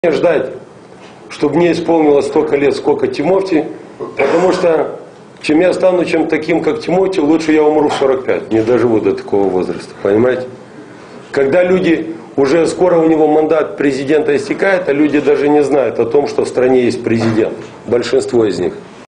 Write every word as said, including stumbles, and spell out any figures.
ждать, чтобы мне исполнилось столько лет, сколько Тимофей, потому что чем я стану чем таким, как Тимофей, лучше я умру в сорок пять, не доживу до такого возраста, понимаете? Когда люди, уже скоро у него мандат президента истекает, а люди даже не знают о том, что в стране есть президент, большинство из них.